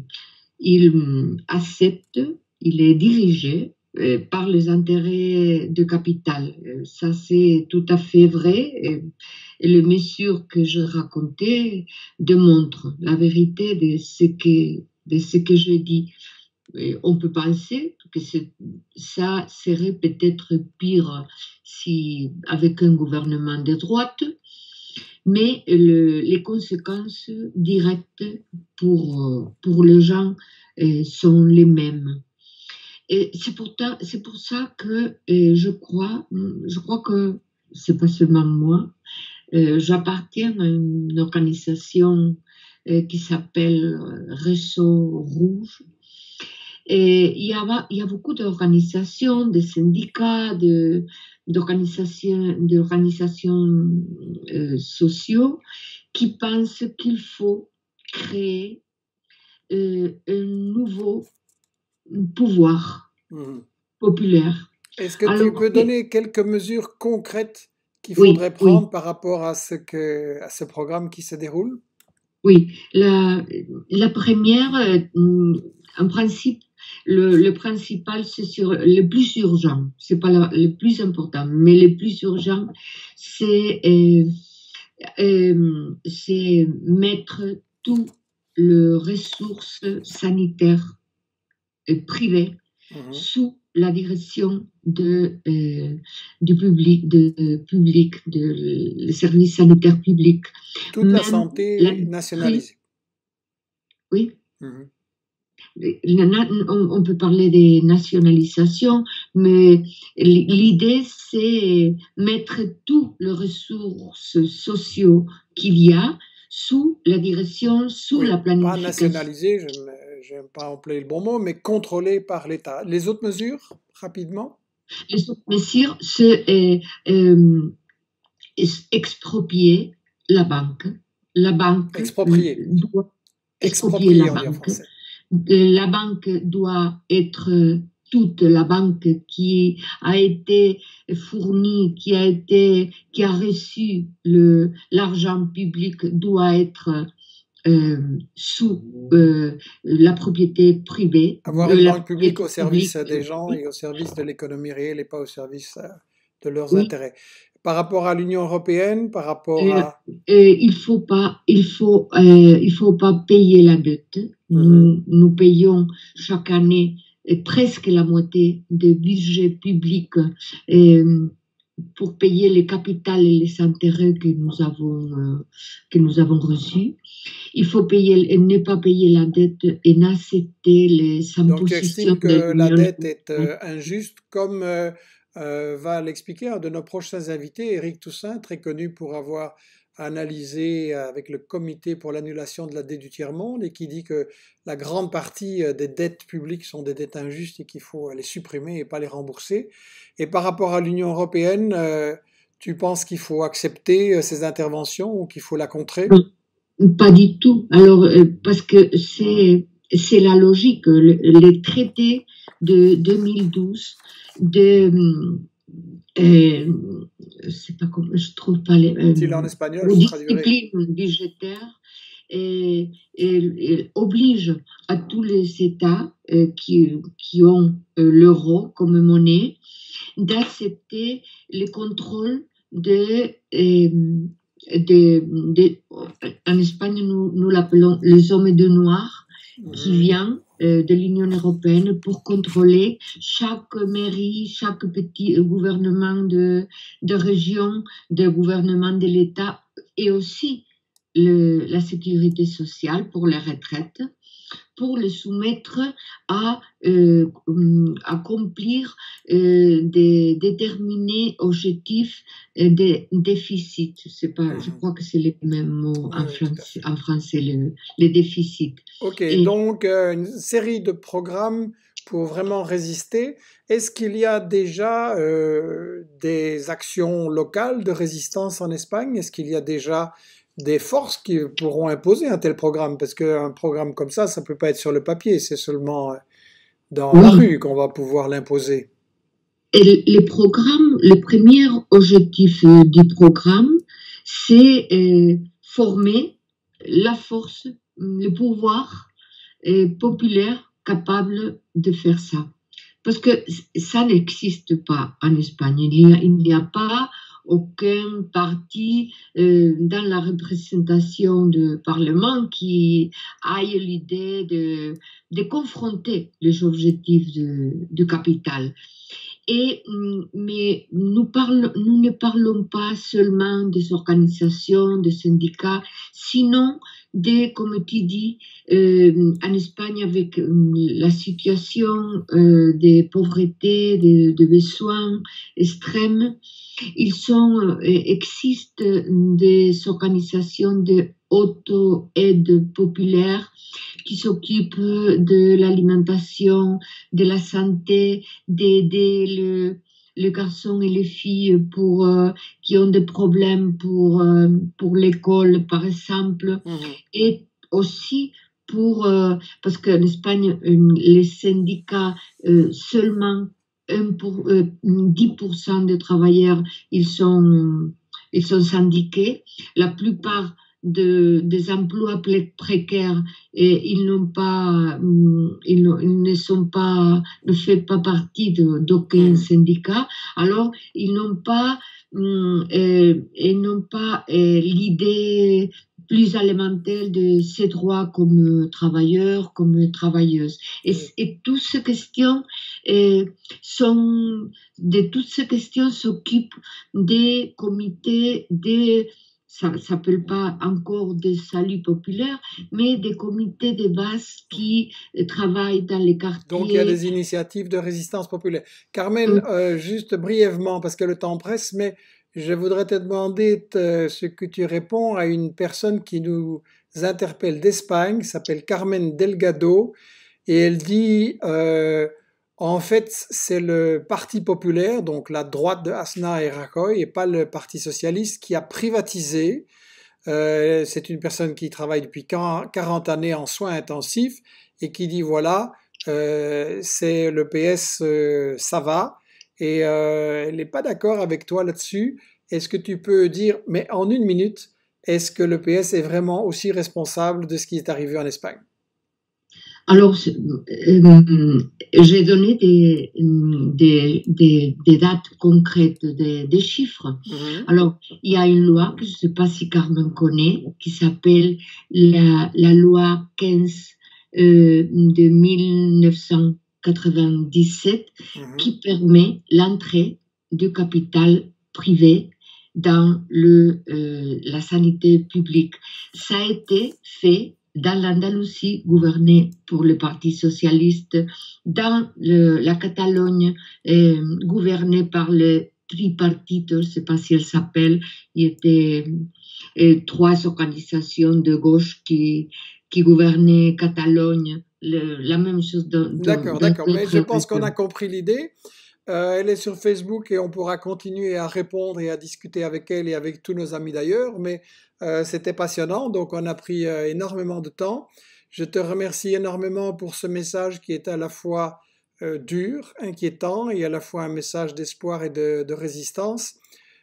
accepte, il est dirigé par les intérêts de capital. Ça, c'est tout à fait vrai. Et les mesures que je racontais démontrent la vérité de ce que j'ai dit. Et on peut penser que ça serait peut-être pire si, avec un gouvernement de droite, mais les conséquences directes pour les gens sont les mêmes. Et c'est pour ça que je crois que c'est pas seulement moi, j'appartiens à une organisation qui s'appelle Réseau Rouge. Et il y a beaucoup d'organisations, de syndicats, d'organisations sociaux qui pensent qu'il faut créer un nouveau pouvoir populaire. Est-ce que tu peux donner quelques mesures concrètes qu'il faudrait prendre par rapport à ce programme qui se déroule? Oui, la première, en principe, le principal, c'est sur le plus urgent, c'est pas le plus important, mais le plus urgent, c'est mettre toutes les ressources sanitaires privées sous la direction du public, les services sanitaires publics. Toute la santé nationalisée. Oui. On peut parler des nationalisations, mais l'idée, c'est mettre toutes les ressources sociaux qu'il y a sous la direction, sous la planification. Pas nationalisé, je n'aime pas employer le bon mot, mais contrôlé par l'État. Les autres mesures, rapidement? Les autres mesures, c'est exproprier la banque. La banque doit exproprier la banque. La banque doit être toute la banque qui a été fournie, qui a reçu l'argent public doit être sous la propriété privée. Avoir une banque publique au service des gens et au service de l'économie réelle et pas au service de leurs intérêts. Par rapport à l'Union européenne, par rapport à... il faut pas payer la dette. Nous payons chaque année presque la moitié du budget public pour payer les capitales et les intérêts que nous avons reçus. Il faut ne pas payer la dette et n'accepter les impositions. Donc tu estimes que la dette est injuste, comme va l'expliquer un de nos prochains invités, Éric Toussaint, très connu pour avoir analysé avec le comité pour l'annulation de la dette du tiers-monde et qui dit que la grande partie des dettes publiques sont des dettes injustes et qu'il faut les supprimer et pas les rembourser. Et par rapport à l'Union européenne, tu penses qu'il faut accepter ces interventions ou qu'il faut la contrer? Pas du tout. Alors, parce que c'est la logique. Les traités de 2012 c'est pas comme je trouve pas les en espagnol, discipline budgétaire et oblige à tous les États qui ont l'euro comme monnaie d'accepter les contrôles en Espagne, nous l'appelons les hommes de noir, qui vient de l'Union européenne pour contrôler chaque mairie, chaque petit gouvernement de région, de gouvernement de l'État et aussi la sécurité sociale pour les retraites, pour les soumettre à accomplir des déterminés objectifs de déficit. Je crois que c'est les mêmes mots en français, les déficits. Ok, donc une série de programmes pour vraiment résister. Est-ce qu'il y a déjà des actions locales de résistance en Espagne? Est-ce qu'il y a déjà des forces qui pourront imposer un tel programme? Parce qu'un programme comme ça ne peut pas être sur le papier, c'est seulement dans la rue qu'on va pouvoir l'imposer. Et les programmes, le premier objectif du programme, c'est former la force, le pouvoir populaire capable de faire ça. Parce que ça n'existe pas en Espagne. Il n'y a pas aucun parti dans la représentation du Parlement qui ait l'idée de confronter les objectifs du capital. Mais nous ne parlons pas seulement des organisations, des syndicats, sinon comme tu dis, en Espagne avec la situation de pauvreté, de besoins extrêmes, existent des organisations de auto-aide populaire qui s'occupent de l'alimentation, de la santé, d'aider les garçons et les filles qui ont des problèmes pour l'école, par exemple, et aussi parce qu'en Espagne, les syndicats, seulement 10% des travailleurs, ils sont syndiqués. La plupart des emplois précaires et ils ne font pas partie d'aucun syndicat. Alors ils n'ont pas l'idée plus élémentaire de ces droits comme travailleurs, comme travailleuses. Et toutes ces questions s'occupent des comités ça ne s'appelle pas encore des saluts populaires, mais des comités de base qui travaillent dans les quartiers. Donc il y a des initiatives de résistance populaire. Carmen, juste brièvement, parce que le temps presse, mais je voudrais te demander ce que tu réponds à une personne qui nous interpelle d'Espagne, s'appelle Carmen Delgado, et elle dit En fait, c'est le Parti populaire, donc la droite de Aznar et Rajoy, et pas le Parti socialiste, qui a privatisé. C'est une personne qui travaille depuis 40 années en soins intensifs et qui dit voilà, c'est le PS, ça va, et elle n'est pas d'accord avec toi là-dessus. Est-ce que tu peux dire, mais en une minute, est-ce que le PS est vraiment aussi responsable de ce qui est arrivé en Espagne? Alors, j'ai donné des dates concrètes, des chiffres. Alors, il y a une loi que je ne sais pas si Carmen connaît, qui s'appelle la loi 15 de 1997, qui permet l'entrée du capital privé dans la sanité publique. Ça a été fait dans l'Andalousie gouvernée pour le Parti socialiste, dans la Catalogne gouvernée par le tripartito, je ne sais pas si elle s'appelle, il y était 3 organisations de gauche qui gouvernaient Catalogne, la même chose. D'accord, mais je pense qu'on a compris l'idée. Elle est sur Facebook et on pourra continuer à répondre et à discuter avec elle et avec tous nos amis d'ailleurs, mais c'était passionnant, donc on a pris énormément de temps. Je te remercie énormément pour ce message qui est à la fois dur, inquiétant et à la fois un message d'espoir et de résistance.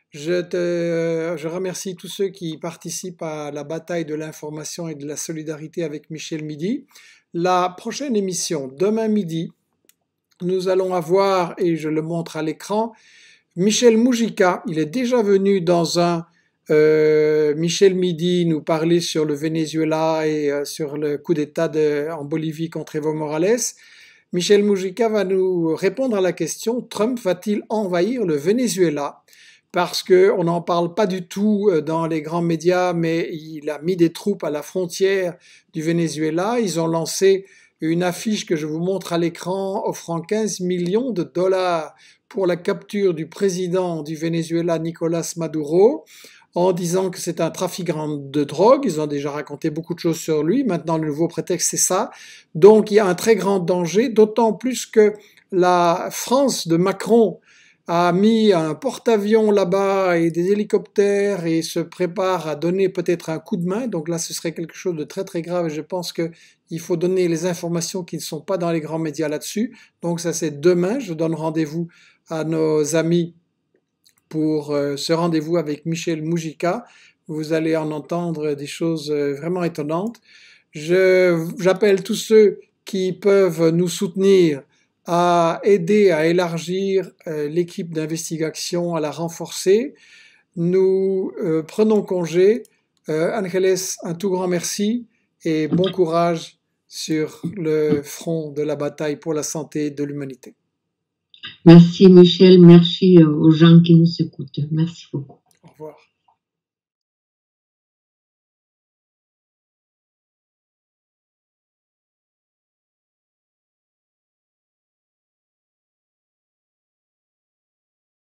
Je remercie tous ceux qui participent à la bataille de l'information et de la solidarité avec Michel Midi. La prochaine émission, demain midi, nous allons avoir, et je le montre à l'écran, Michel Mujica. Il est déjà venu dans un Michel Midi nous parler sur le Venezuela et sur le coup d'État en Bolivie contre Evo Morales. Michel Mujica va nous répondre à la question: Trump va-t-il envahir le Venezuela? Parce qu'on n'en parle pas du tout dans les grands médias, mais il a mis des troupes à la frontière du Venezuela. Ils ont lancé une affiche que je vous montre à l'écran offrant 15 millions de dollars pour la capture du président du Venezuela, Nicolás Maduro, en disant que c'est un trafiquant de drogue. Ils ont déjà raconté beaucoup de choses sur lui. Maintenant, le nouveau prétexte, c'est ça. Donc, il y a un très grand danger, d'autant plus que la France de Macron a mis un porte-avions là-bas et des hélicoptères et se prépare à donner peut-être un coup de main. Donc là, ce serait quelque chose de très très grave et je pense qu'il faut donner les informations qui ne sont pas dans les grands médias là-dessus. Donc ça, c'est demain. Je donne rendez-vous à nos amis pour ce rendez-vous avec Michel Mujica. Vous allez en entendre des choses vraiment étonnantes. J'appelle tous ceux qui peuvent nous soutenir à aider à élargir l'équipe d'investigation, à la renforcer. Nous prenons congé. Ángeles, un tout grand merci et bon courage sur le front de la bataille pour la santé de l'humanité. Merci Michel, merci aux gens qui nous écoutent. Merci beaucoup. Au revoir.